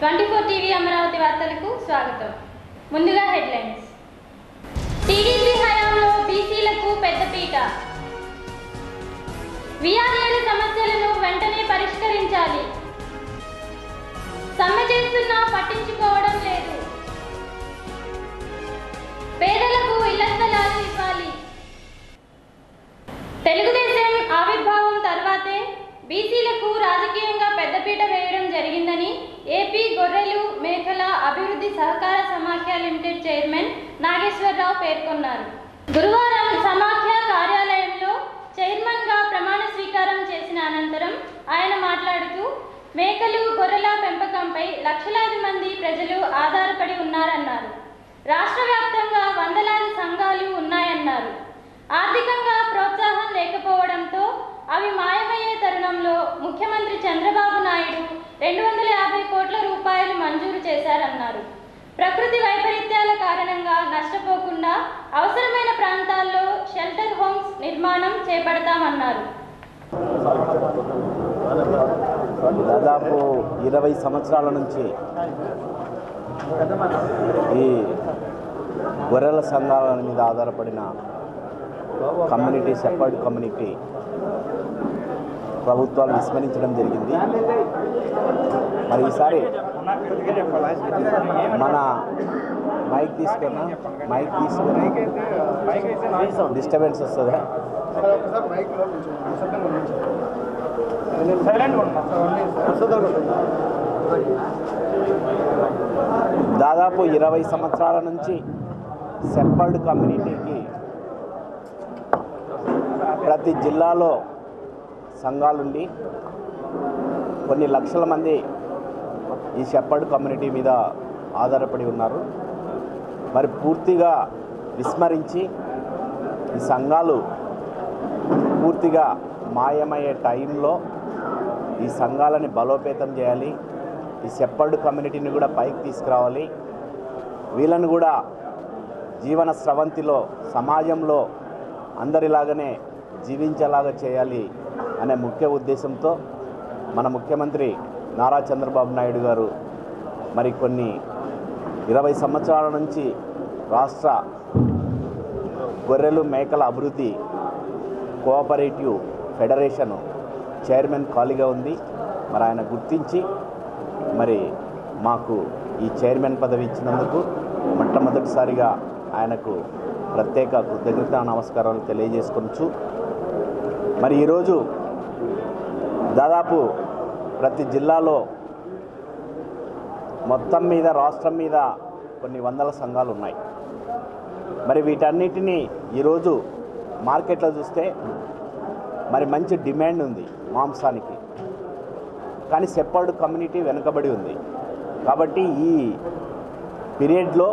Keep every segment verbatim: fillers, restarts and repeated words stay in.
Twenty four TV Amaravati వార్తలకు స్వాగతం. ముందుగా హెడ్లైన్స్. టీడీపీ హయాంలో బీసీలకు పెద్దపీట. వీఆర్ఏల సమస్యలను వెంటనే పరిష్కరించాలి. సమ్మె చేస్తున్నా పట్టించుకోవడం లేదు. పేదలకు ఇళ్ల స్థలాలు ఇవ్వాలి. తెలుగుదేశం ఆవిర్భావం తర్వాతే బీసీలకు రాజకీయంగా పెద్దపీట వేయడం జరిగిందని ఏపీ గొర్రెలు మేకల అభివృద్ధి సహకార సమాఖ్య లిమిటెడ్ చైర్మన్ నాగేశ్వరరావు పేర్కొన్నారు. గురువారం సమాఖ్య కార్యాలయంలో చైర్మన్గా ప్రమాణ స్వీకారం చేసిన అనంతరం ఆయన మాట్లాడుతూ మేకలు గొర్రెల పెంపకంపై లక్షలాది మంది ప్రజలు ఆధారపడి ఉన్నారన్నారు. రాష్ట్ర వ్యాప్తంగా వందలాది సంఘాలు ఉన్నాయన్నారు. ఆర్థికంగా ప్రోత్సాహం లేకపోవడంతో అవి మాయమయ్యే తరుణంలో ముఖ్యమంత్రి చంద్రబాబు నాయుడు రెండు వందల యాభై కోట్ల రూపాయలు మంజూరు చేశారన్నారు. ప్రకృతి వైపరీత్యాల కారణంగా నష్టపోకుండా అవసరమైన ప్రాంతాల్లో షెల్టర్ హోమ్స్ నిర్మాణం చేపడతామన్నారు. దాదాపు ఇరవై సంవత్సరాల నుంచి ఈ గొర్రెల సంఘాల మీద ఆధారపడిన కమ్యూనిటీ షెపర్డ్ కమ్యూనిటీ ప్రభుత్వాలు విస్మరించడం జరిగింది. మరి ఈసారి మన మైక్ తీసుకున్న మైక్ తీసుకుని డిస్టర్బెన్స్ వస్తుందా? దాదాపు ఇరవై సంవత్సరాల నుంచి షెపర్డ్ కమ్యూనిటీకి ప్రతి జిల్లాలో సంఘాలుండి కొన్ని లక్షల మంది ఈ షెపర్డ్ కమ్యూనిటీ మీద ఆధారపడి ఉన్నారు. మరి పూర్తిగా విస్మరించి ఈ సంఘాలు పూర్తిగా మాయమయ్యే టైంలో ఈ సంఘాలని బలోపేతం చేయాలి. ఈ షెపర్డ్ కమ్యూనిటీని కూడా పైకి తీసుకురావాలి. వీళ్ళని కూడా జీవన స్రవంతిలో సమాజంలో అందరిలాగానే జీవించేలాగా చేయాలి అనే ముఖ్య ఉద్దేశంతో మన ముఖ్యమంత్రి నారా చంద్రబాబు నాయుడు గారు మరి కొన్ని ఇరవై సంవత్సరాల నుంచి రాష్ట్ర గొర్రెలు మేకల అభివృద్ధి కోఆపరేటివ్ ఫెడరేషన్ చైర్మన్ ఖాళీగా ఉంది. మరి ఆయన గుర్తించి మరి మాకు ఈ చైర్మన్ పదవి ఇచ్చినందుకు మొట్టమొదటిసారిగా ఆయనకు ప్రత్యేక కృతజ్ఞతా నమస్కారాలు తెలియజేసుకోవచ్చు. మరి ఈరోజు దాదాపు ప్రతి జిల్లాలో మొత్తం మీద రాష్ట్రం మీద కొన్ని వందల సంఘాలు ఉన్నాయి. మరి వీటన్నిటినీ ఈరోజు మార్కెట్లో చూస్తే మరి మంచి డిమాండ్ ఉంది మాంసానికి, కానీ షెపర్డ్ కమ్యూనిటీ వెనుకబడి ఉంది. కాబట్టి ఈ పీరియడ్లో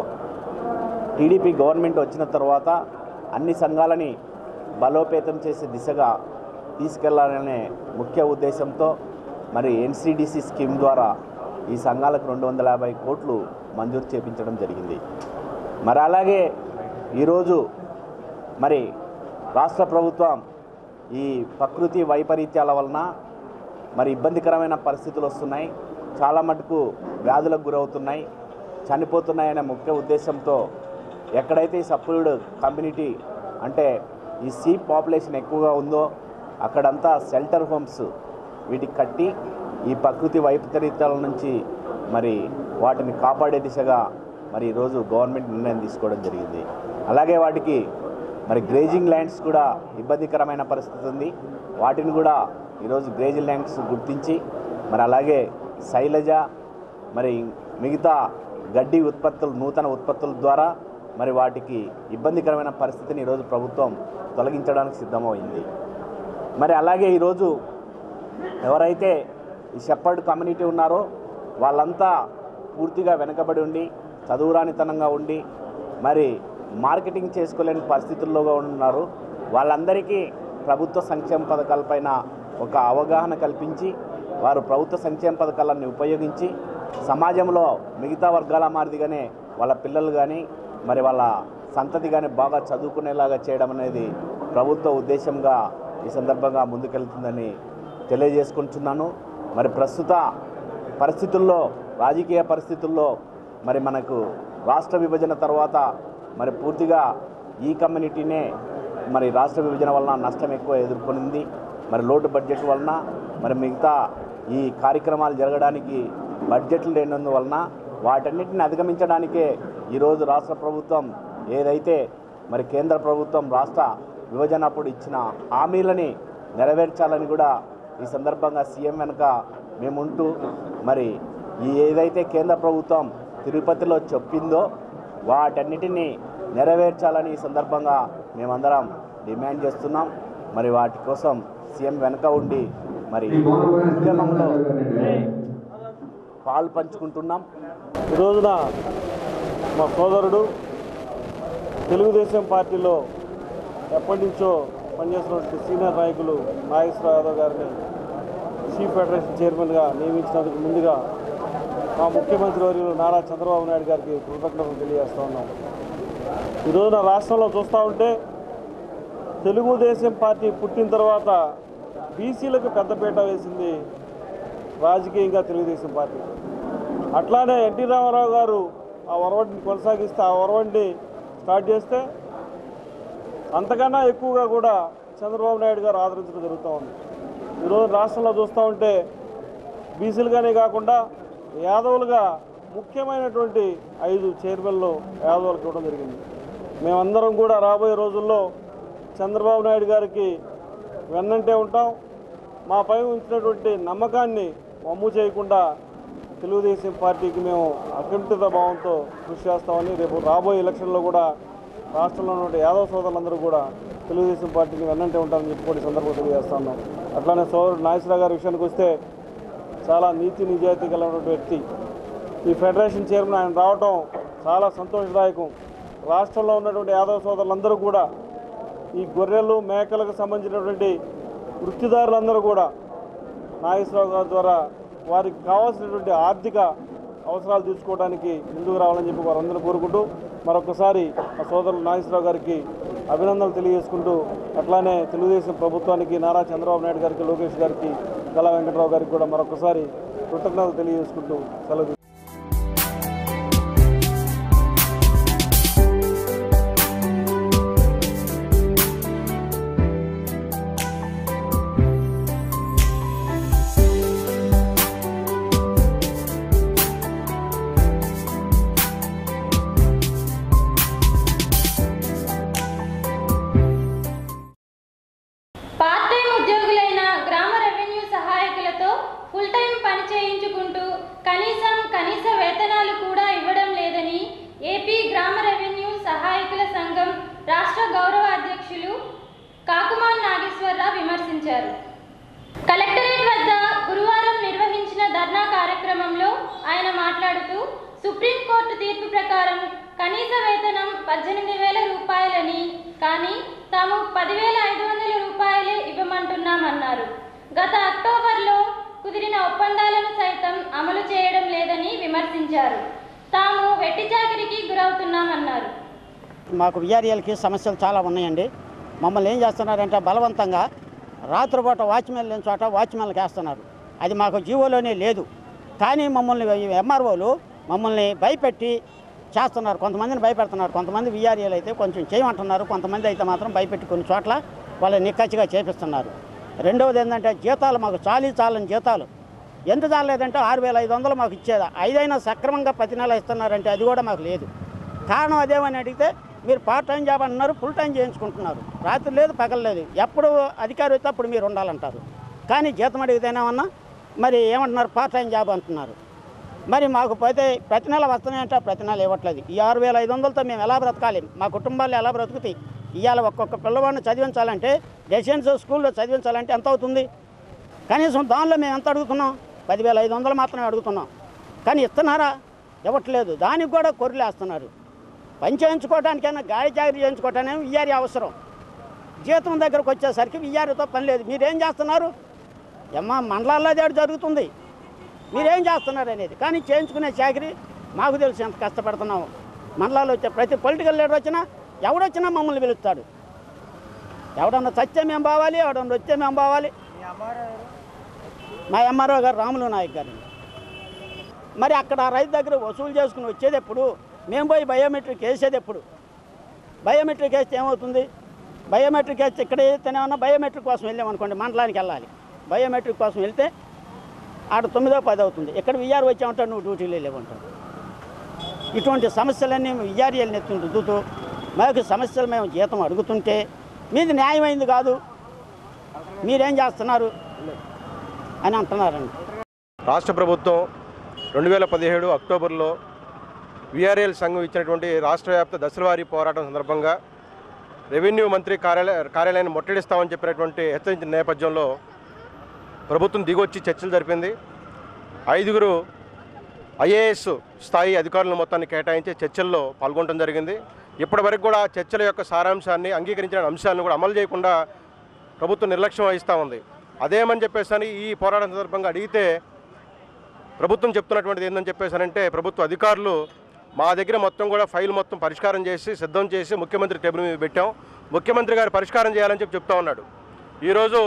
టీడీపీ గవర్నమెంట్ వచ్చిన తర్వాత అన్ని సంఘాలని బలోపేతం చేసే దిశగా తీసుకెళ్లాలనే ముఖ్య ఉద్దేశంతో మరి ఎన్సీడీసీ స్కీమ్ ద్వారా ఈ సంఘాలకు రెండు వందల యాభై కోట్లు మంజూరు చేపించడం జరిగింది. మరి అలాగే ఈరోజు మరి రాష్ట్ర ప్రభుత్వం ఈ ప్రకృతి వైపరీత్యాల వలన మరి ఇబ్బందికరమైన పరిస్థితులు వస్తున్నాయి, చాలా మటుకు వ్యాధులకు గురవుతున్నాయి, చనిపోతున్నాయనే ముఖ్య ఉద్దేశంతో ఎక్కడైతే ఈ షెపర్డ్ కమ్యూనిటీ అంటే ఈ సీప్ పాపులేషన్ ఎక్కువగా ఉందో అక్కడంతా షెల్టర్ హోమ్స్ వీటికి కట్టి ఈ ప్రకృతి వైపరీత్యాల నుంచి మరి వాటిని కాపాడే దిశగా మరి ఈరోజు గవర్నమెంట్ నిర్ణయం తీసుకోవడం జరిగింది. అలాగే వాటికి మరి గ్రేజింగ్ ల్యాండ్స్ కూడా ఇబ్బందికరమైన పరిస్థితి ఉంది. వాటిని కూడా ఈరోజు గ్రేజింగ్ ల్యాండ్స్ గుర్తించి మరి అలాగే శైలజ మరి మిగతా గడ్డి ఉత్పత్తులు నూతన ఉత్పత్తుల ద్వారా మరి వాటికి ఇబ్బందికరమైన పరిస్థితిని ఈరోజు ప్రభుత్వం తొలగించడానికి సిద్ధమైంది. మరి అలాగే ఈరోజు ఎవరైతే ఈ షెపర్డ్ కమ్యూనిటీ ఉన్నారో వాళ్ళంతా పూర్తిగా వెనకబడి ఉండి చదువురానితనంగా ఉండి మరి మార్కెటింగ్ చేసుకోలేని పరిస్థితుల్లో ఉన్నారు. వాళ్ళందరికీ ప్రభుత్వ సంక్షేమ పథకాలపైన ఒక అవగాహన కల్పించి వారు ప్రభుత్వ సంక్షేమ పథకాలన్నీ ఉపయోగించి సమాజంలో మిగతా వర్గాల మాదిరిగానే వాళ్ళ పిల్లలు కానీ మరి వాళ్ళ సంతతి కానీ బాగా చదువుకునేలాగా చేయడం అనేది ప్రభుత్వ ఉద్దేశంగా ఈ సందర్భంగా ముందుకెళ్తుందని తెలియజేసుకుంటున్నాను. మరి ప్రస్తుత పరిస్థితుల్లో రాజకీయ పరిస్థితుల్లో మరి మనకు రాష్ట్ర విభజన తర్వాత మరి పూర్తిగా ఈ కమ్యూనిటీనే మరి రాష్ట్ర విభజన వలన నష్టం ఎక్కువ ఎదుర్కొనింది. మరి లోటు బడ్జెట్ వలన మరి మిగతా ఈ కార్యక్రమాలు జరగడానికి బడ్జెట్లు లేనందువలన వాటన్నిటిని అధిగమించడానికే ఈరోజు రాష్ట్ర ప్రభుత్వం ఏదైతే మరి కేంద్ర ప్రభుత్వం రాష్ట్ర విభజన అప్పుడు ఇచ్చిన హామీలని నెరవేర్చాలని కూడా ఈ సందర్భంగా సీఎం వెనుక మేముంటూ మరి ఈ ఏదైతే కేంద్ర ప్రభుత్వం తిరుపతిలో చెప్పిందో వాటన్నిటినీ నెరవేర్చాలని ఈ సందర్భంగా మేమందరం డిమాండ్ చేస్తున్నాం. మరి వాటి కోసం సీఎం వెనుక ఉండి మరి ఉద్యమంలో పాలు పంచుకుంటున్నాం. ఈ రోజున మా సోదరుడు తెలుగుదేశం పార్టీలో ఎప్పటి నుంచో పనిచేస్తున్నటువంటి సీనియర్ నాయకులు నాగేశ్వరరావు యాదవ్ గారిని చీఫ్ ఫెడరేషన్ చైర్మన్గా నియమించినందుకు ముందుగా మా ముఖ్యమంత్రి వర్యులు నారా చంద్రబాబు నాయుడు గారికి కృతజ్ఞతలు తెలియజేస్తూ ఉన్నాం. ఈ రోజున రాష్ట్రంలో చూస్తూ ఉంటే తెలుగుదేశం పార్టీ పుట్టిన తర్వాత బీసీలకు పెద్దపీట వేసింది రాజకీయంగా తెలుగుదేశం పార్టీ. అట్లానే ఎన్టీ రామారావు గారు ఆ ఒరవడిని కొనసాగిస్తే ఆ ఒరవడిని స్టార్ట్ చేస్తే అంతకన్నా ఎక్కువగా కూడా చంద్రబాబు నాయుడు గారు ఆదరించడం జరుగుతూ ఉంది. ఈరోజు రాష్ట్రంలో చూస్తూ ఉంటే బీసీలుగానే కాకుండా యాదవులుగా ముఖ్యమైనటువంటి ఐదు చైర్మన్లు యాదవులకు ఇవ్వడం జరిగింది. మేమందరం కూడా రాబోయే రోజుల్లో చంద్రబాబు నాయుడు గారికి వెన్నంటే ఉంటాం. మా పై ఉంచినటువంటి నమ్మకాన్ని వమ్ము చేయకుండా తెలుగుదేశం పార్టీకి మేము అకంఠిత భావంతో కృషి చేస్తామని, రేపు రాబోయే ఎలక్షన్లో కూడా రాష్ట్రంలో ఉన్న యాదవ సోదరులందరూ కూడా తెలుగుదేశం పార్టీని వెన్నంటే ఉంటారని చెప్పుకోండి సందర్భంగా తెలియజేస్తా ఉన్నాం. అట్లానే సోదరుడు నాగేశ్వరరావు గారి విషయానికి వస్తే చాలా నీతి నిజాయితీ కలిగినటువంటి వ్యక్తి. ఈ ఫెడరేషన్ చైర్మన్ ఆయన రావటం చాలా సంతోషదాయకం. రాష్ట్రంలో ఉన్నటువంటి యాదవ సోదరులందరూ కూడా ఈ గొర్రెలు మేకలకు సంబంధించినటువంటి వృత్తిదారులందరూ కూడా నాగేశ్వరరావు గారి ద్వారా వారికి కావాల్సినటువంటి ఆర్థిక అవసరాలు తీర్చుకోవడానికి ముందుకు రావాలని చెప్పి వారందరూ కోరుకుంటూ మరొకసారి ఆ సోదరులు నాగేశ్వరరావు గారికి అభినందనలు తెలియజేసుకుంటూ అట్లానే తెలుగుదేశం ప్రభుత్వానికి నారా చంద్రబాబు నాయుడు గారికి, లోకేష్ గారికి, కళా వెంకటరావు గారికి కూడా మరొకసారి కృతజ్ఞతలు తెలియజేసుకుంటూ సెలవు. పార్ట్ టైం ఉద్యోగులైన గ్రామ రెవెన్యూ సహాయకులతో ఫుల్ టైం పని చేయించుకుంటూ కనీసం కనీస వేతనాలు కూడా ఇవ్వడం లేదని ఏపీ గ్రామ రెవెన్యూ సహాయకుల సంఘం రాష్ట్ర గౌరవ అధ్యక్షులు కాకుమాన్ నాగేశ్వరరావు విమర్శించారు. కలెక్టరేట్ వద్ద గురువారం నిర్వహించిన ధర్నా కార్యక్రమంలో ఆయన మాట్లాడుతూ సుప్రీంకోర్టు తీర్పు ప్రకారం కనీస వేతనం పద్దెనిమిది వేల రూపాయలని, కానీ తాము పదివేల ఐదు వందల రూపాయలే ఇవ్వమంటున్నామన్నారు. గత అక్టోబర్లో కుదిరిన ఒప్పందాలను సైతం అమలు చేయడం లేదని విమర్శించారు. తాము వెట్టి చాకిరికి గురవుతున్నామన్నారు. మాకు విఆర్ఎల్కి సమస్యలు చాలా ఉన్నాయండి. మమ్మల్ని ఏం చేస్తున్నారంటే బలవంతంగా రాత్రిపూట వాచ్మెన్ లేని చోట వాచ్మెన్లకు వేస్తున్నారు. అది మాకు జీవోలోనే లేదు. కానీ మమ్మల్ని ఎంఆర్ఓలు మమ్మల్ని భయపెట్టి చేస్తున్నారు. కొంతమందిని భయపెడుతున్నారు. కొంతమంది విఆర్ఏలు అయితే కొంచెం చేయమంటున్నారు. కొంతమంది అయితే మాత్రం భయపెట్టి కొన్ని చోట్ల వాళ్ళని నిక్కచ్చిగా చేపిస్తున్నారు. రెండవది ఏంటంటే జీతాలు మాకు చాలీ చాలని జీతాలు. ఎంత చాలేదంటే ఆరు వేల ఐదు వందలు మాకు ఇచ్చేదా, ఐదైనా సక్రమంగా ప్రతి నెల ఇస్తున్నారంటే అది కూడా మాకు లేదు. కారణం అదేమని అడిగితే మీరు పార్ట్ టైం జాబ్ అంటున్నారు, ఫుల్ టైం చేయించుకుంటున్నారు. రాత్రి లేదు, పగలు లేదు. ఎప్పుడు అధికారి అయితే అప్పుడు మీరు ఉండాలంటారు. కానీ జీతం అడిగితేనేమన్నా మరి ఏమంటున్నారు, పార్ట్ టైం జాబ్ అంటున్నారు. మరి మాకు పోతే ప్రతి నెల వస్తున్నాయంటే ప్రతి నెల ఇవ్వట్లేదు. ఈ ఆరు వేల ఐదు వందలతో మేము ఎలా బ్రతకాలి, మా కుటుంబాలు ఎలా బ్రతుకుతాయి? ఇవాళ ఒక్కొక్క పిల్లవాడిని చదివించాలంటే, రెసిడెన్షియల్ స్కూల్లో చదివించాలంటే ఎంత అవుతుంది? కనీసం దానిలో మేము ఎంత అడుగుతున్నాం? పదివేల ఐదు వందలు మాత్రమే అడుగుతున్నాం. కానీ ఇస్తున్నారా? ఇవ్వట్లేదు. దానికి కూడా కొర్రెలేస్తున్నారు. పని చేయించుకోవడానికైనా గాడి జాగ్రత్త చేయించుకోవటానికి విఆర్ఏ అవసరం. జీతం దగ్గరకు వచ్చేసరికి విఆర్ఏతో పని లేదు. మీరేం చేస్తున్నారు? ఏమ్మా మండలాల్లో దాడి జరుగుతుంది, మీరేం చేస్తున్నారు అనేది. కానీ చేయించుకునే చాకరీ మాకు తెలుసు ఎంత కష్టపడుతున్నాము. మండలాల్లో వచ్చే ప్రతి పొలిటికల్ లీడర్ వచ్చినా ఎవడొచ్చినా మమ్మల్ని పిలుస్తాడు. ఎవడన్నా చచ్చే మేము పోవాలి, ఎవడన్నా వచ్చే మేము పోవాలి. మా ఎంఆర్ఓ గారు రాములు నాయక్ గారు. మరి అక్కడ రైతు దగ్గర వసూలు చేసుకుని వచ్చేది ఎప్పుడు? మేము పోయి బయోమెట్రిక్ వేసేది ఎప్పుడు? బయోమెట్రిక్ వేస్తే ఏమవుతుంది? బయోమెట్రిక్ వేస్తే ఇక్కడ వేస్తేనే ఉన్నా బయోమెట్రిక్ కోసం వెళ్ళామనుకోండి, మండలానికి వెళ్ళాలి. బయోమెట్రిక్ కోసం వెళ్తే ఆడ తొమ్మిదో పది అవుతుంది. ఇక్కడ విఆర్ వచ్చామంటాడు, నువ్వు డ్యూటీలో లేవంటాడు. ఇటువంటి సమస్యలన్నీ విఆర్ఏలు నెత్తుని రుద్దుతూ మాకు సమస్యలు మేము జీతం అడుగుతుంటే మీది న్యాయమైంది కాదు, మీరేం చేస్తున్నారు అని అంటున్నారండి. రాష్ట్ర ప్రభుత్వం రెండు వేల పదిహేడు అక్టోబర్లో విఆర్ఏఎల్ సంఘం ఇచ్చినటువంటి రాష్ట్ర వ్యాప్త దశలవారీ పోరాటం సందర్భంగా రెవెన్యూ మంత్రి కార్యాలయ కార్యాలయాన్ని ముట్టడిస్తామని చెప్పినటువంటి హెచ్చరించిన నేపథ్యంలో ప్రభుత్వం దిగొచ్చి చర్చలు జరిపింది. ఐదుగురు ఐఏఎస్ స్థాయి అధికారులను మొత్తాన్ని కేటాయించి చర్చల్లో పాల్గొనడం జరిగింది. ఇప్పటి వరకు కూడా చర్చల యొక్క సారాంశాన్ని, అంగీకరించిన అంశాలను కూడా అమలు చేయకుండా ప్రభుత్వం నిర్లక్ష్యం వహిస్తూ ఉంది. అదేమని చెప్పేసి ఈ పోరాటం సందర్భంగా అడిగితే ప్రభుత్వం చెప్తున్నటువంటిది ఏంటని చెప్పేసానంటే, ప్రభుత్వ అధికారులు మా దగ్గర మొత్తం కూడా ఫైల్ మొత్తం పరిష్కారం చేసి సిద్ధం చేసి ముఖ్యమంత్రి టేబుల్ మీద పెట్టాం, ముఖ్యమంత్రి గారు పరిష్కారం చేయాలని చెప్పి చెప్తా ఉన్నాడు. ఈరోజు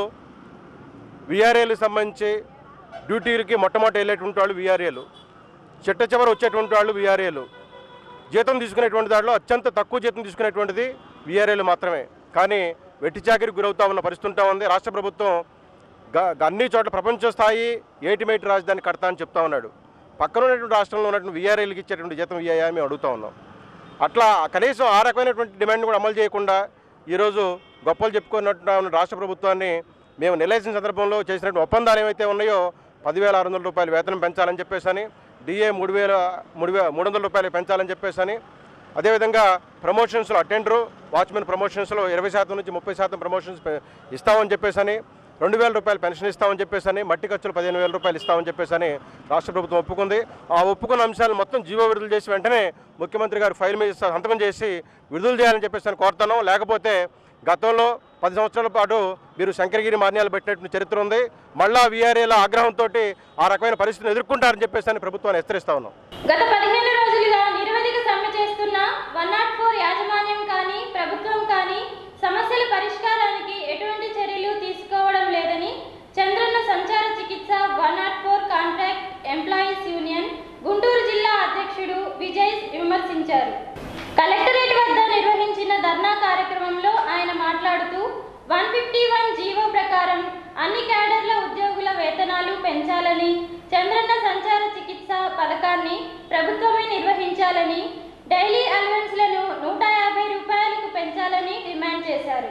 విఆర్ఏలకు సంబంధించి డ్యూటీలకి మొట్టమొదటి వెళ్ళేటువంటి వాళ్ళు విఆర్ఏలు, చిట్ట చివరి వచ్చేటువంటి వాళ్ళు విఆర్ఏలు, జీతం తీసుకునేటువంటి దాంట్లో అత్యంత తక్కువ జీతం తీసుకునేటువంటిది విఆర్ఏలు మాత్రమే. కానీ వెట్టి చాకిరికి గురవుతా ఉన్న పరిస్థితి ఉంటా ఉంది. రాష్ట్ర ప్రభుత్వం అన్ని చోట్ల ప్రపంచ స్థాయి ఏటిమేటి రాజధాని కడతా అని చెప్తా ఉన్నాడు. పక్కన ఉన్నటువంటి రాష్ట్రంలో ఉన్నటువంటి విఆర్ఏలకు ఇచ్చేటువంటి జీతం ఇయ్యాయా మేము అడుగుతా ఉన్నాం. అట్లా కనీసం ఆ రకమైనటువంటి డిమాండ్ కూడా అమలు చేయకుండా ఈరోజు గొప్పలు చెప్పుకున్నట్టు రాష్ట్ర ప్రభుత్వాన్ని మేము నిలయేసిన సందర్భంలో చేసినటువంటి ఒప్పందాలు ఏవైతే ఉన్నాయో పదివేల ఆరు వందల రూపాయలు వేతనం పెంచాలని చెప్పేసి అని, డిఏ మూడు వేల మూడు వేల మూడు వందల రూపాయలు పెంచాలని చెప్పేసి అని, అదేవిధంగా ప్రమోషన్స్లో అటెండరు వాచ్మెన్ ప్రమోషన్స్లో ఇరవై శాతం నుంచి ముప్పై శాతం ప్రమోషన్స్ ఇస్తామని చెప్పేసి అని, రెండు వేల రూపాయలు పెన్షన్ ఇస్తామని చెప్పేసి అని, మట్టి ఖర్చులు పదిహేను వేల రూపాయలు ఇస్తామని చెప్పేసి అని రాష్ట్ర ప్రభుత్వం ఒప్పుకుంది. ఆ ఒప్పుకున్న అంశాలు మొత్తం జీవో విడుదల చేసి వెంటనే ముఖ్యమంత్రి గారు ఫైల్ మీద సంతకం చేసి విడుదల చేయాలని చెప్పేసి అని కోరుతున్నాం. లేకపోతే గతంలో పది సంవత్సరాల పాటు మీరు శంకరగిరి మాన్యాలు పెట్టినట్టు చరిత్ర ఉంది, మళ్ళా వీఆర్ఏల ఆగ్రహంతో ఆ రకమైన పరిస్థితిని ఎదుర్కొంటారని చెప్పేసి అని ప్రభుత్వాన్ని హెచ్చరిస్తా ఉన్నాం. గత పదిహేను రోజులుగా నిరవధిక సమ్మె చేస్తున్న వన్ నాట్ ఫోర్ యాజమాన్యం కానీ ప్రభుత్వం కానీ సమస్యల పరిష్కారానికి ఎటువంటి చర్యలు తీసుకోవడం లేదని Chandranna Sanchara Chikitsa one nought four contract employees union Guntur జిల్లా అధ్యక్షుడు విజయ్ విమర్శించారు. కలెక్టరేట్ వద్ద నిర్వహించిన ధర్నా కార్యక్రమంలో ఆయన మాట్లాడుతూ వన్ ఫిఫ్టీ వన్ జీవో ప్రకారం అన్ని క్యాడర్ల ఉద్యోగుల వేతనాలు పెంచాలని, చంద్రన్న సంచార చికిత్స పథకాన్ని ప్రభుత్వమే నిర్వహించాలని, డైలీ అలవెన్స్లను నూట యాభై రూపాయలకు పెంచాలని డిమాండ్ చేశారు.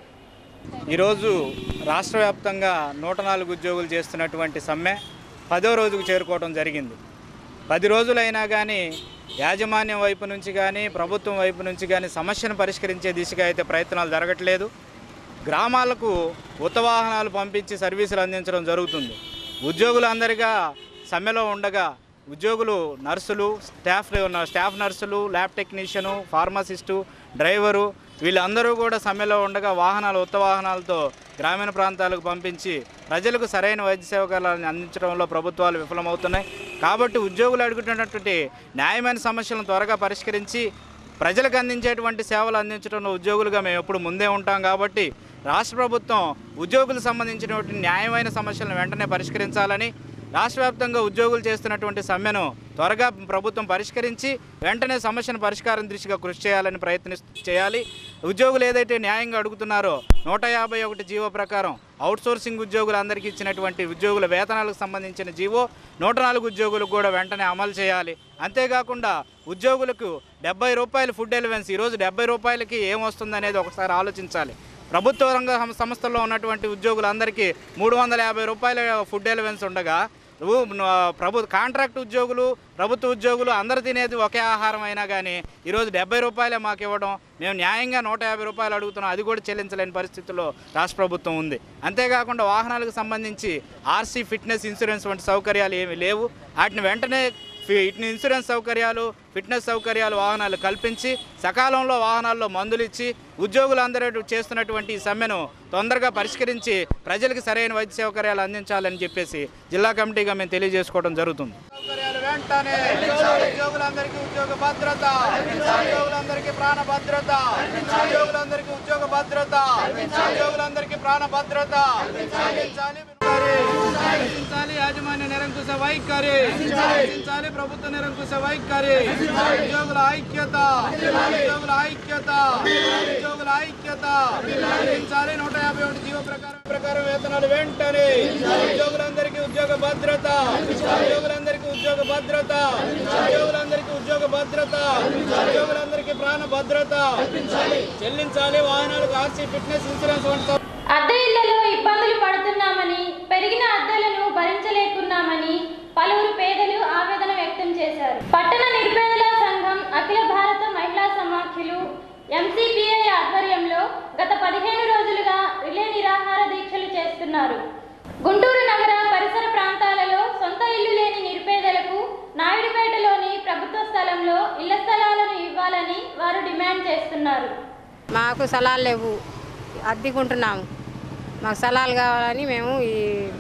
ఈరోజు రాష్ట్ర వ్యాప్తంగా నూట నాలుగు ఉద్యోగులు చేస్తున్నటువంటి సమ్మె పదో రోజుకు చేరుకోవడం జరిగింది. పది రోజులైనా కానీ యాజమాన్యం వైపు నుంచి కానీ ప్రభుత్వం వైపు నుంచి కానీ సమస్యను పరిష్కరించే దిశగా అయితే ప్రయత్నాలు జరగట్లేదు. గ్రామాలకు ఉత్త వాహనాలు పంపించి సర్వీసులు అందించడం జరుగుతుంది. ఉద్యోగులందరిగా సమ్మెలో ఉండగా ఉద్యోగులు నర్సులు, స్టాఫ్ స్టాఫ్ నర్సులు, ల్యాబ్ టెక్నీషియను, ఫార్మసిస్టు, డ్రైవరు వీళ్ళందరూ కూడా సమ్మెలో ఉండగా వాహనాలు ఉత్త వాహనాలతో గ్రామీణ ప్రాంతాలకు పంపించి ప్రజలకు సరైన వైద్య సేవకాలను అందించడంలో ప్రభుత్వాలు విఫలమవుతున్నాయి. కాబట్టి ఉద్యోగులు అడుగుతున్నటువంటి న్యాయమైన సమస్యలను త్వరగా పరిష్కరించి ప్రజలకు అందించేటువంటి సేవలు అందించడంలో ఉద్యోగులుగా మేము ఎప్పుడు ముందే ఉంటాం. కాబట్టి రాష్ట్ర ప్రభుత్వం ఉద్యోగులకు సంబంధించినటువంటి న్యాయమైన సమస్యలను వెంటనే పరిష్కరించాలని, రాష్ట్ర వ్యాప్తంగా ఉద్యోగులు చేస్తున్నటువంటి సమ్మెను త్వరగా ప్రభుత్వం పరిష్కరించి వెంటనే సమస్యను పరిష్కారం దిశగా కృషి చేయాలని ప్రయత్ని చేయాలి. ఉద్యోగులు ఏదైతే న్యాయంగా అడుగుతున్నారో నూట యాభై ఒకటి జీవో ప్రకారం అవుట్సోర్సింగ్ ఉద్యోగులందరికీ ఇచ్చినటువంటి ఉద్యోగుల వేతనాలకు సంబంధించిన జీవో నూట నాలుగు ఉద్యోగులకు కూడా వెంటనే అమలు చేయాలి. అంతేకాకుండా ఉద్యోగులకు డెబ్బై రూపాయలు ఫుడ్ ఎలవెన్స్, ఈరోజు డెబ్బై రూపాయలకి ఏమొస్తుంది అనేది ఒకసారి ఆలోచించాలి. ప్రభుత్వ రంగ సంస్థల్లో ఉన్నటువంటి ఉద్యోగులందరికీ మూడు వందల యాభై రూపాయల ఫుడ్ ఎలవెన్స్ ఉండగా ప్రభు కాంట్రాక్ట్ ఉద్యోగులు, ప్రభుత్వ ఉద్యోగులు అందరు తినేది ఒకే ఆహారం అయినా కానీ ఈరోజు డెబ్బై రూపాయలే మాకు ఇవ్వడం, మేము న్యాయంగా నూట యాభై రూపాయలు అడుగుతున్నాం, అది కూడా చెల్లించలేని పరిస్థితుల్లో రాష్ట్ర ప్రభుత్వం ఉంది. అంతేకాకుండా వాహనాలకు సంబంధించి ఆర్సీ, ఫిట్నెస్, ఇన్సూరెన్స్ వంటి సౌకర్యాలు ఏమీ లేవు. వాటిని వెంటనే ఇట్ని ఇన్సూరెన్స్ సౌకర్యాలు, ఫిట్నెస్ సౌకర్యాలు వాహనాలు కల్పించి సకాలంలో వాహనాల్లో మందులు ఇచ్చి ఉద్యోగులందరూ చేస్తున్నటువంటి ఈ సమ్మెను తొందరగా పరిష్కరించి ప్రజలకు సరైన వైద్య సౌకర్యాలు అందించాలని చెప్పేసి జిల్లా కమిటీగా మేము తెలియజేసుకోవడం జరుగుతుంది. ఉద్యోగులందరికీ ఉద్యోగ భద్రత, ఉద్యోగులందరికీ ప్రాణ భద్రత, ఉద్యోగులందరికీ ఉద్యోగ భద్రత, ఉద్యోగులందరికీ ప్రాణ భద్రత, యాజమాన్య నిరంకుశ నిరంకుశ వైఖరి రక్షించాలి ప్రభుత్వ నిరంకుశ వైఖరి ఉద్యోగుల ఐక్యత ఉద్యోగుల ఐక్యత ఉద్యోగుల ఐక్యత రక్షించాలి నూట యాభై ఒకటి జీవో ప్రకారం ప్రకారం వేతనాలు వెంటనే ఉద్యోగులందరికీ ఉద్యోగ భద్రత ఉద్యోగులందరికీ ఉద్యోగ భద్రత ఉద్యోగులందరికీ ఉద్యోగ భద్రత ఉద్యోగులందరికీ ప్రాణ భద్రత చెల్లించాలి వాహనాలకు ఆర్సీ ఫిట్నెస్ ఇన్సూరెన్స్ వంటి అద్దె ఇళ్లలో ఇబ్బందులు పడుతున్నామని పెరిగిన అద్దెలను భరించలేకున్నామని పలువురు పేదలు ఆవేదన వ్యక్తం చేశారు. పట్టణ నిరుపేదల సంఘం అఖిల భారత మహిళా సమాఖ్యలు ఎంసీపీఐ ఆధ్వర్యంలో గత పదిహేను రోజులుగా రిలే నిరాహార దీక్షలు చేస్తున్నారు. గుంటూరు నగర పరిసర ప్రాంతాలలో సొంత ఇల్లు లేని నిరుపేదలకు నాయుడుపేటలోని ప్రభుత్వ స్థలంలో ఇళ్ల స్థలాలను ఇవ్వాలని వారు డిమాండ్ చేస్తున్నారు. మాకు స్థలాలు లేవు, అద్దెకుంటున్నాము. మాకు స్థలాలు కావాలని మేము ఈ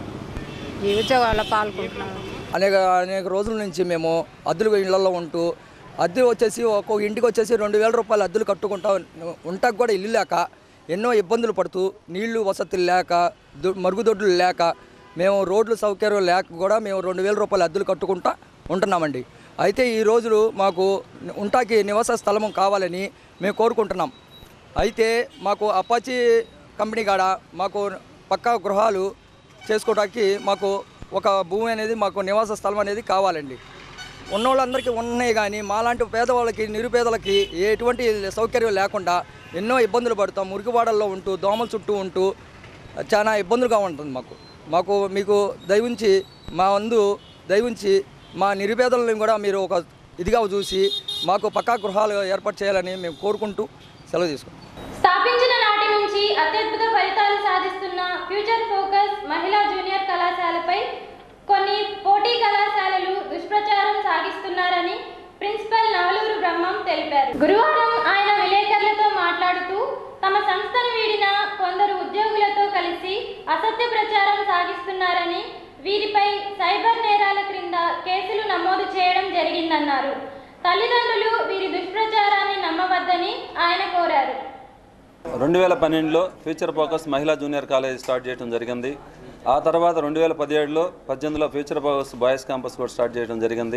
ఈ ఉద్యోగాల్లో పాల్గొంటున్నాము. అనేక అనేక రోజుల నుంచి మేము అద్దెలు ఇళ్లలో ఉంటూ అద్దె వచ్చేసి ఒక్కొక్క ఇంటికి వచ్చేసి రెండు వేల రూపాయలు అద్దెలు కట్టుకుంటా ఉంటాకు కూడా ఇల్లు లేక ఎన్నో ఇబ్బందులు పడుతూ నీళ్లు వసతులు లేక మరుగుదొడ్లు లేక మేము రోడ్లు సౌకర్యం లేక కూడా మేము రెండు వేల రూపాయలు అద్దెలు కట్టుకుంటా ఉంటున్నామండి. అయితే ఈ రోజులు మాకు ఉంటాకి నివాస స్థలం కావాలని మేము కోరుకుంటున్నాం. అయితే మాకు అపాచీ కంపెనీ కాడ మాకు పక్కా గృహాలు చేసుకోవడానికి మాకు ఒక భూమి అనేది మాకు నివాస స్థలం అనేది కావాలండి. ఉన్న వాళ్ళందరికీ ఉన్నాయి కానీ మాలాంటి పేదవాళ్ళకి నిరుపేదలకి ఎటువంటి సౌకర్యం లేకుండా ఎన్నో ఇబ్బందులు పడతాం. మురికివాడల్లో ఉంటూ దోమల చుట్టూ ఉంటూ చాలా ఇబ్బందులుగా ఉంటుంది మాకు మాకు మీకు దయవుంచి మా వందు దయవుంచి మా నిరుపేదలను కూడా మీరు ఒక ఇదిగా చూసి మాకు పక్కా గృహాలు ఏర్పాటు చేయాలని మేము కోరుకుంటూ సెలవు తీసుకుంటాం. స్థాపించిన నాటి నుంచి అత్యద్భుత ఫలితాలు సాధిస్తున్న ఫ్యూచర్ ఫోకస్ మహిళా జూనియర్ కళాశాలపై కొన్ని పోటీ కళాశాలలు దుష్ప్రచారం సాగిస్తున్నారని ప్రిన్సిపల్ నవలూరు బ్రహ్మం తెలిపారు. గురువారం ఆయన విలేకరులతో మాట్లాడుతూ తమ సంస్థను వీడిన కొందరు ఉద్యోగులతో కలిసి అసత్య ప్రచారం సాగిస్తున్నారని, వీరిపై సైబర్ నేరాల క్రింద కేసులు నమోదు చేయడం జరిగిందన్నారు. తల్లిదండ్రులు వీరి దుష్ప్రచారాన్ని నమ్మవద్దని ఆయన కోరారు. రెండు వేల పన్నెండులో Future Focus Mahila junior college start చేయడం జరిగింది. ఆ తర్వాత రెండు వేల పదిహేడులో పద్దెనిమిదిలో ఫ్యూచర్ ఫోకస్ బాయ్స్ క్యాంపస్ కూడా స్టార్ట్ చేయడం జరిగింది.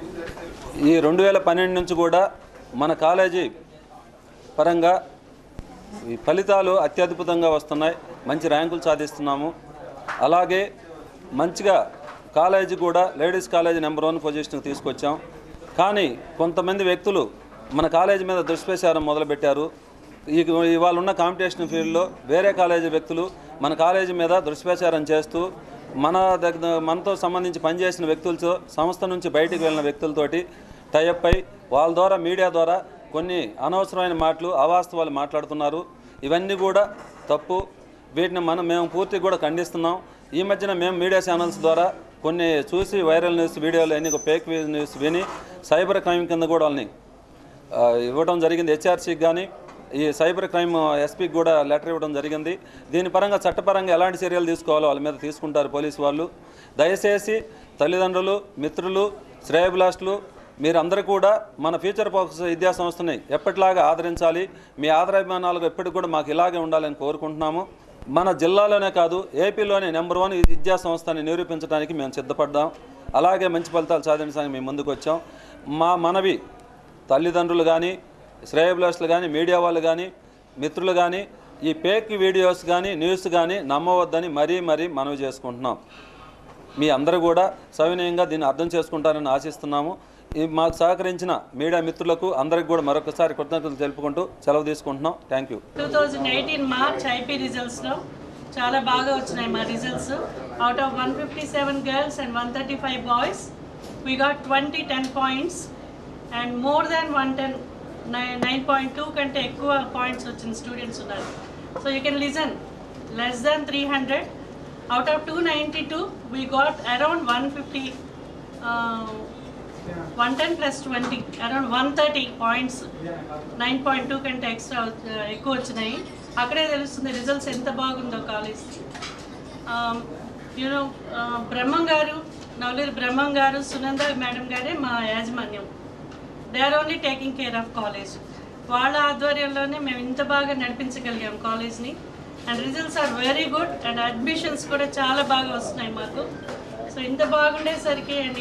ఈ రెండు వేల పన్నెండు నుంచి కూడా మన కాలేజీ పరంగా ఈ ఫలితాలు అత్యద్భుతంగా వస్తున్నాయి. మంచి ర్యాంకులు సాధిస్తున్నాము. అలాగే మంచిగా కాలేజీ కూడా లేడీస్ కాలేజీ నెంబర్ వన్ పొజిషన్కి తీసుకొచ్చాం. కానీ కొంతమంది వ్యక్తులు మన కాలేజీ మీద దుష్ప్రచారం మొదలుపెట్టారు. ఈ ఇవాళ ఉన్న కాంపిటీషన్ ఫీల్డ్లో వేరే కాలేజీ వ్యక్తులు మన కాలేజీ మీద దుష్ప్రచారం చేస్తూ మన దగ్గర మనతో సంబంధించి పనిచేసిన వ్యక్తులతో సంస్థ నుంచి బయటికి వెళ్ళిన వ్యక్తులతోటి టైఅప్ అయి వాళ్ళ ద్వారా మీడియా ద్వారా కొన్ని అనవసరమైన మాటలు అవాస్తవాలు మాట్లాడుతున్నారు. ఇవన్నీ కూడా తప్పు. వీటిని మనం మేము పూర్తిగా కూడా ఖండిస్తున్నాం. ఈ మధ్యన మేము మీడియా ఛానల్స్ ద్వారా కొన్ని చూసి వైరల్ న్యూస్ వీడియోలు అన్ని ఫేక్ న్యూస్ విని సైబర్ క్రైమ్ కింద కూడా వాళ్ళని ఇవ్వడం జరిగింది. హెచ్ఆర్సీకి కానీ ఈ సైబర్ క్రైమ్ ఎస్పీకి కూడా లెటర్ ఇవ్వడం జరిగింది. దీని పరంగా చట్టపరంగా ఎలాంటి చర్యలు తీసుకోవాలో వాళ్ళ మీద తీసుకుంటారు పోలీసు వాళ్ళు. దయచేసి తల్లిదండ్రులు, మిత్రులు, శ్రేయభిలాషులు మీరందరూ కూడా మన ఫ్యూచర్ ఫోకస్ విద్యా సంస్థని ఎప్పటిలాగా ఆదరించాలి. మీ ఆదరాభిమానాలు ఎప్పటికి కూడా మాకు ఇలాగే ఉండాలని కోరుకుంటున్నాము. మన జిల్లాలోనే కాదు ఏపీలోనే నెంబర్ వన్ విద్యా సంస్థని నిరూపించడానికి మేము సిద్ధపడ్డాం. అలాగే మంచి ఫలితాలు సాధించడానికి మేము ముందుకు వచ్చాం. మా మనవి తల్లిదండ్రులు కానీ, శ్రేయభిలాషులు కానీ, మీడియా వాళ్ళు కానీ, మిత్రులు కానీ ఈ ఫేక్ వీడియోస్ కానీ న్యూస్ కానీ నమ్మవద్దని మరీ మరీ మనవి చేసుకుంటున్నాం. మీ అందరూ కూడా సవినయంగా దీన్ని అర్థం చేసుకుంటారని ఆశిస్తున్నాము. ఈ మాకు సహకరించిన మీడియా మిత్రులకు అందరికి కూడా మరొకసారి కృతజ్ఞతలు తెలుపుకుంటూ సెలవు తీసుకుంటున్నాం. Thank you. Two thousand eighteen March IP రిజల్ట్స్లో చాలా బాగా వచ్చినాయి మా results. Out of one fifty seven girls and one thirty five boys we got twenty ten points and more than one ten nine nine point two కంటే ఎక్కువ points వచ్చిన students ఉన్నారు. So you can listen less than three hundred out of two ninety two we got around one fifty one ten plus twenty around one thirty points nine point two కంటే extra ఎక్కువ వచ్చినాయి. అక్కడే తెలుస్తుంది results ఎంత బాగుందో college. You know బ్రహ్మం గారు, నవలూరు బ్రహ్మం గారు, Sunanda madam గారే మా యాజమాన్యం. They are only taking care of college. వాళ్ళ ఆధ్వర్యంలోనే మేము ఇంత బాగా నడిపించగలిగాం కాలేజ్ని. And results are very good and admissions కూడా చాలా బాగా వస్తున్నాయి మాకు. సో ఇంత బాగుండేసరికి and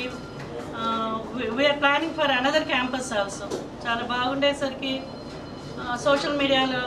we are planning for another campus also. చాలా బాగుండేసరికి సోషల్ మీడియాలో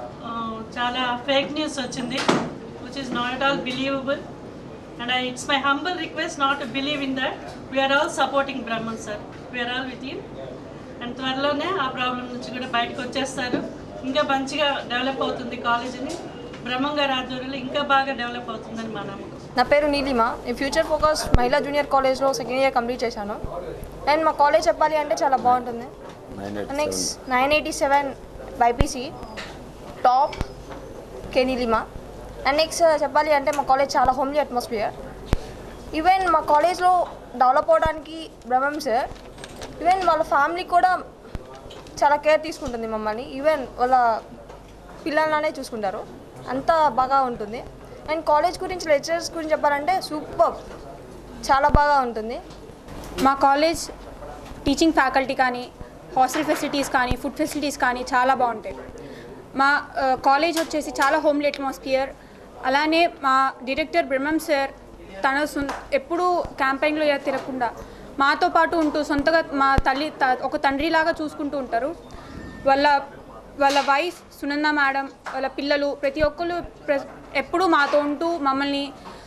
చాలా ఫేక్ న్యూస్ వచ్చింది, which is not at all believable. And I, it's my humble request not to believe in that. We are all supporting Brahman sir. We are all with him. And త్వరలోనే ఆ problem నుంచి కూడా బయటకు వచ్చేస్తారు. ఇంకా మంచిగా develop అవుతుంది కాలేజీని. బ్రహ్మం గారి ఆధ్వర్యంలో ఇంకా బాగా డెవలప్ అవుతుందని మా నమ్మకం. నా పేరు నీలిమ. నేను ఫ్యూచర్ ఫోకస్ మహిళా జూనియర్ కాలేజ్లో సెకండ్ ఇయర్ కంప్లీట్ చేశాను. అండ్ మా కాలేజ్ చెప్పాలి అంటే చాలా బాగుంటుంది. Next nine eighty seven BiPC top K Neelima. And next చెప్పాలి అంటే మా కాలేజ్ చాలా హోమ్లీ అట్మాస్ఫియర్. ఈవెన్ మా కాలేజ్లో డెవలప్ అవడానికి బ్రహ్మం సార్ ఈవెన్ వాళ్ళ ఫ్యామిలీ కూడా చాలా కేర్ తీసుకుంటుంది మమ్మల్ని. ఈవెన్ వాళ్ళ పిల్లలనే చూసుకుంటారు, అంతా బాగా ఉంటుంది. అండ్ కాలేజ్ గురించి లెక్చరర్స్ గురించి చెప్పాలంటే సూపర్, చాలా బాగా ఉంటుంది. మా కాలేజ్ టీచింగ్ ఫ్యాకల్టీ కానీ హాస్టల్ ఫెసిలిటీస్ కానీ ఫుడ్ ఫెసిలిటీస్ కానీ చాలా బాగుంటాయి. మా కాలేజ్ వచ్చేసి చాలా హోమ్లీ అట్మాస్ఫియర్. అలానే మా డైరెక్టర్ బ్రహ్మం సార్ తన ఎప్పుడూ క్యాంపెయిన్లో తిరగకుండా మాతో పాటు ఉంటూ సొంతగా మా తల్లి ఒక తండ్రిలాగా చూసుకుంటూ ఉంటారు. వాళ్ళ వాళ్ళ వైఫ్ సునంద మేడం, వాళ్ళ పిల్లలు ప్రతి ఒక్కరు ఎప్పుడూ మాతో ఉంటూ మమ్మల్ని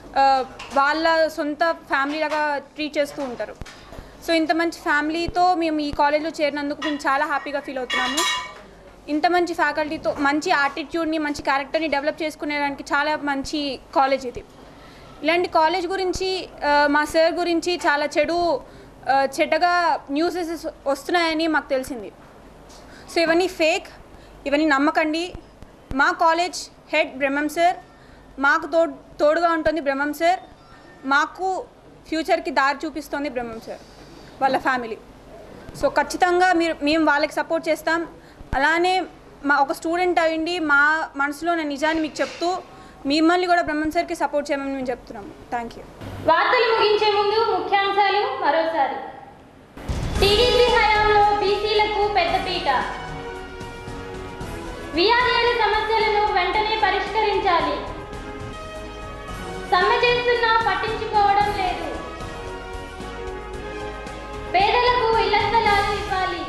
వాళ్ళ సొంత ఫ్యామిలీలాగా ట్రీట్ చేస్తూ ఉంటారు. సో ఇంత మంచి ఫ్యామిలీతో మేము ఈ కాలేజ్లో చేరినందుకు మేము చాలా హ్యాపీగా ఫీల్ అవుతున్నాము. ఇంత మంచి ఫ్యాకల్టీతో మంచి యాటిట్యూడ్ని మంచి క్యారెక్టర్ని డెవలప్ చేసుకునేదానికి చాలా మంచి కాలేజ్ ఇది. ఇలాంటి కాలేజ్ గురించి మా సార్ గురించి చాలా చెడు చెడ్డగా న్యూసెస్ వస్తున్నాయని మాకు తెలిసింది. సో ఇవన్నీ ఫేక్, ఇవన్నీ నమ్మకండి. మా కాలేజ్ హెడ్ బ్రహ్మం సార్, మాకు తో తోడుగా ఉంటుంది బ్రహ్మం సార్, మాకు ఫ్యూచర్కి దారి చూపిస్తుంది బ్రహ్మం సార్ వాళ్ళ ఫ్యామిలీ. సో ఖచ్చితంగా మీరు మేము వాళ్ళకి సపోర్ట్ చేస్తాం. అలానే మా ఒక స్టూడెంట్ అయ్యింది మా మనసులో ఉన్న నిజాన్ని మీకు చెప్తూ మిమ్మల్ని కూడా బ్రహ్మం సార్కి సపోర్ట్ చేయమని మేము చెప్తున్నాము. Thank you. వార్తలు ముగించే ముందు ముఖ్యాంశాలు మరోసారి. టీడీపీ హయాంలో బీసీలకు పెద్దపీట. వీఆర్ఏల సమస్యలను వెంటనే పరిష్కరించాలి. సమ్మె చేస్తున్నా పట్టించుకోవడం లేదు. పేదలకు ఇళ్ల స్థలాలు ఇవ్వాలి.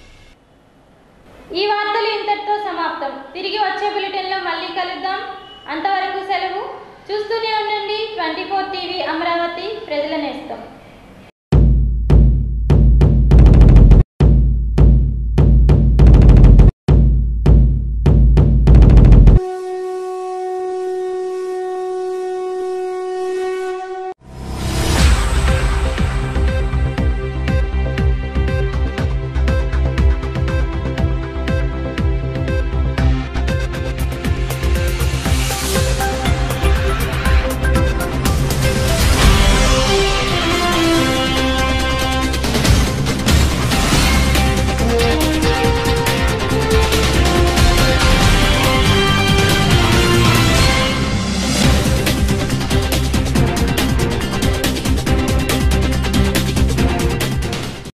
ఈ వార్తలు ఇంతటితో సమాప్తం. తిరిగి వచ్చే బులెటిన్లో మళ్ళీ కలుద్దాం. అంతవరకు సెలవు. చూస్తూనే ఉండండి ట్వంటీ ఫోర్ టీవీ అమరావతి, ప్రజల నేస్తం.